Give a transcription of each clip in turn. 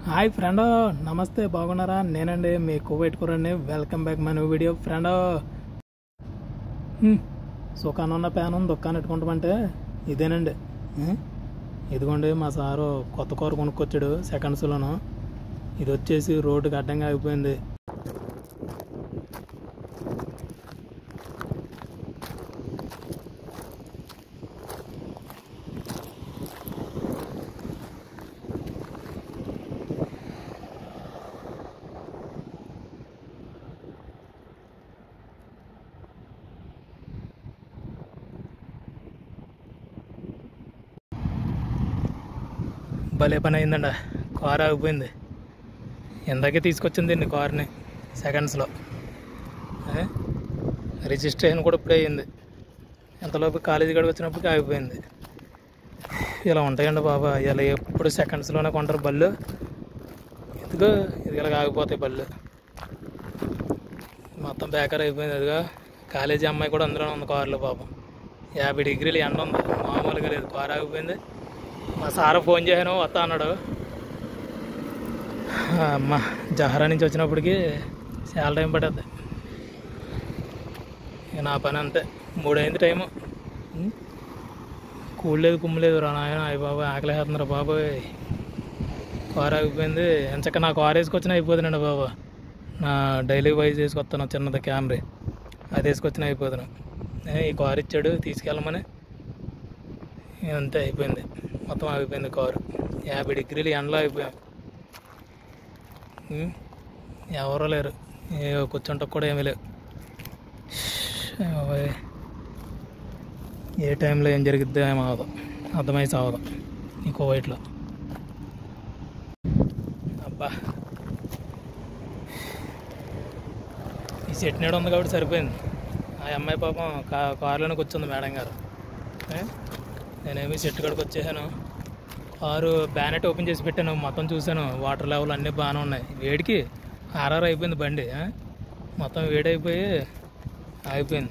Hi friend, నమస్తే. బాగున్నారా? నేనండి మీ కోవెట్టుకోరండి. Welcome back my new video. Friend, సుఖాన్ని ఉన్న ప్యాన్ దుఃఖాన్ని ఎట్టుకుంటామంటే ఇదేనండి. ఇదిగోండి, మా సారు కొత్త కారు కొనుక్కొచ్చాడు సెకండ్స్లోను. ఇది వచ్చేసి రోడ్డుకి అడ్డంగా అయిపోయింది. భలే పని అయిందండి, కారు ఆగిపోయింది. ఇందాకే తీసుకొచ్చింది దీన్ని కారుని సెకండ్స్లో. రిజిస్ట్రేషన్ కూడా ఇప్పుడే అయ్యింది. ఎంతలోపు కాలేజీ కాడికి వచ్చినప్పటికీ ఆగిపోయింది. ఇలా ఉంటాయండి బాబా, ఇలా ఎప్పుడు సెకండ్స్లోనే కొంటారు బళ్ళు. ఇదిగో ఇది ఇలాగ ఆగిపోతాయి బళ్ళు. మొత్తం బేకార్ అయిపోయింది. అదిగా కాలేజీ అమ్మాయి కూడా అందులోనే ఉంది కారులో. పాపం 50 డిగ్రీలు ఎండ ఉంది, మామూలుగా లేదు. కారు ఆగిపోయింది. మా సార్ ఫోన్ చేశాను, వస్తా అన్నాడు. అమ్మ జహరా నుంచి వచ్చినప్పటికి చాలా టైం పడుతుంది. ఇక నా పని అంతే. 3 అయింది టైము. కూడలేదు కుమ్మలేదు రా నాయన. అయ్యి బాబాయ్ ఆకలి వేస్తున్నారు బాబాయ్. కారు ఆగిపోయింది. ఎంచక్క నా కారు వేసుకొచ్చినా అయిపోతున్నాడు బాబా. నా డైలీ వైజ్ వేసుకొస్తాను చిన్నది క్యామ్రీ, అది వేసుకొచ్చినా అయిపోతాను. ఈ కారు ఇచ్చాడు తీసుకెళ్ళమని, అంతే అయిపోయింది. మొత్తం ఆగిపోయింది కారు. 50 డిగ్రీలు ఎండలో అయిపోయాం. ఎవరో లేరు, కూర్చుంటకు కూడా ఏమీ లేవు. ఏ టైంలో ఏం జరిగిద్దో ఏమో అవదు, అర్థమై సావదు ఈ కోవైట్లో. అబ్బా, ఈ సెట్ నీడ ఉంది కాబట్టి సరిపోయింది. ఆ అమ్మాయి పాపం కారులోనే కూర్చుంది మేడం గారు. నేనేమి సెట్ కాడికి వచ్చేసాను. కారు బ్యానెట్ ఓపెన్ చేసి పెట్టాను, మొత్తం చూశాను. వాటర్ లెవెల్ అన్నీ బాగానే ఉన్నాయి. వేడికి ఆర్ఆర్ అయిపోయింది బండి. మొత్తం వేడైపోయి ఆగిపోయింది.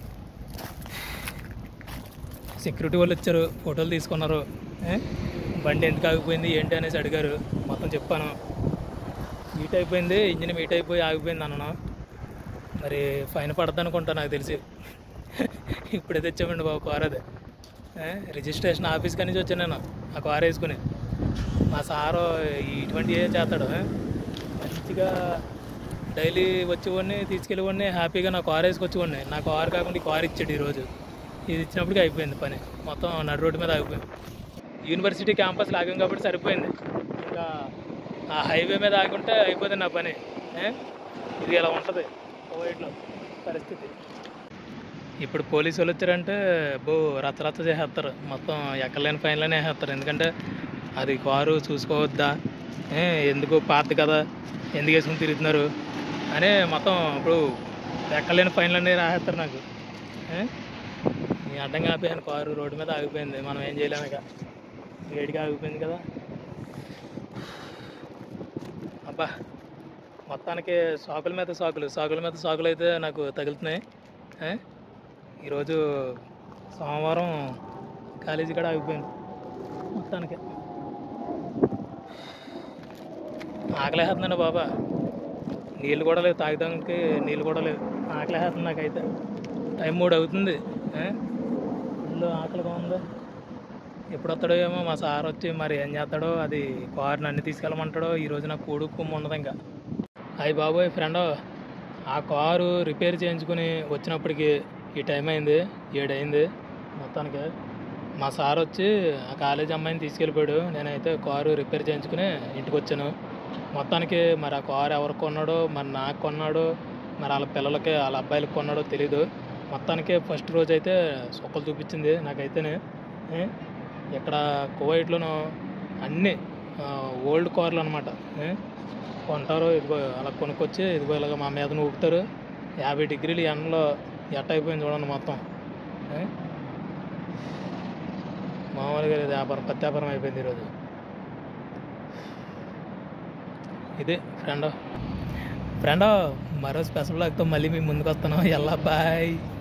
సెక్యూరిటీ వాళ్ళు వచ్చారు, ఫోటోలు తీసుకున్నారు. బండి ఎందుకు ఆగిపోయింది ఏంటి అనేసి అడిగారు. మొత్తం చెప్పాను. హీట్ అయిపోయింది, ఇంజిన్ హీట్ అయిపోయి ఆగిపోయింది అన్నాను. మరి ఫైన్ పడద్దు అనుకుంటా నాకు తెలిసి. ఇప్పుడే తెచ్చామండి బాబు కారు. అదే రిజిస్ట్రేషన్ ఆఫీస్ కానీ నుంచి వచ్చాను నేను ఆ కారు వేసుకుని. మా సారు ఇటువంటి ఏం చేస్తాడు, మంచిగా డైలీ వచ్చేవాడిని తీసుకెళ్ళేవాడిని, హ్యాపీగా నా కారు వేసుకొచ్చేవాడిని. నా కారు కాకుండా ఈ కారు ఇచ్చాడు ఈరోజు. ఇది ఇచ్చినప్పటికీ అయిపోయింది పని. మొత్తం నడు రోడ్డు మీద ఆగిపోయింది. యూనివర్సిటీ క్యాంపస్లో ఆగాం కాబట్టి సరిపోయింది. ఇంకా ఆ హైవే మీద ఆగుంటే అయిపోతుంది నా పని. ఇది ఇలా ఉంటుంది కోవైట్లో పరిస్థితి. ఇప్పుడు పోలీసు వాళ్ళు వచ్చారంటే రచ్చ చేసేస్తారు. మొత్తం ఎక్కలేని ఫైన్లోనే వేసేస్తారు. ఎందుకంటే అది కారు చూసుకోవద్దా, ఎందుకు పాత కదా, ఎందుకు వేసుకుని తిరుగుతున్నారు అని మొత్తం ఇప్పుడు ఎక్కలేని ఫైన్లన్నీ రాసేస్తారు నాకు. అడ్డంగా ఆపేయాను కారు, రోడ్డు మీద ఆగిపోయింది. మనం ఏం చేయలేము, ఇక వేడిగా ఆగిపోయింది కదా. అబ్బా, మొత్తానికి సాకుల మీద సాకులు అయితే నాకు తగులుతున్నాయి. ఈరోజు సోమవారం కాలేజీ కూడా ఆగిపోయింది. మొత్తానికి ఆకలేస్తుందండి బాబా. నీళ్ళు కూడా లేవు, తాగడానికి నీళ్ళు కూడా లేవు. ఆకలేస్తుంది నాకైతే. టైం 3 అవుతుంది. ఫుల్ ఆకలిగా ఉంది. ఎప్పుడు వస్తాడో ఏమో మా సార్ వచ్చి మరి ఏం చేస్తాడో. అది కారుని అన్నీ తీసుకెళ్ళమంటాడో. ఈరోజు నాకు కూడు కుమ్ము ఉండదు ఇంకా. అయ్యి బాబోయ్ ఫ్రెండ్, ఆ కారు రిపేర్ చేయించుకుని వచ్చినప్పటికి ఈ టైం అయింది, 7 అయింది. మొత్తానికి మా సార్ వచ్చి ఆ కాలేజీ అమ్మాయిని తీసుకెళ్ళిపోయాడు. నేనైతే కారు రిపేర్ చేయించుకుని ఇంటికి వచ్చాను. మొత్తానికి మరి ఆ కారు ఎవరికి కొన్నాడో, మరి నాకు కొన్నాడో, మరి వాళ్ళ పిల్లలకి వాళ్ళ అబ్బాయిలకు కొన్నాడో తెలీదు. మొత్తానికి ఫస్ట్ రోజు అయితే సొక్కలు చూపించింది నాకైతేనే. ఇక్కడ కువైట్లోనూ అన్నీ ఓల్డ్ కార్లు అనమాట కొంటారు. ఇదిగో అలా కొనుక్కొచ్చి ఇదిగో ఇలాగ మా మీద ఊపుతారు. 50 డిగ్రీలు ఎండలో ఎట్ట అయిపోయింది చూడండి మొత్తం. మామూలుగా లేదు, వ్యాపారం ప్రత్యాపారం అయిపోయింది ఈరోజు. ఇది ఫ్రెండ్ మరో స్పెషల్ లాగ్తో మళ్ళీ మీ ముందుకు వస్తాను. ఎలా బాయ్.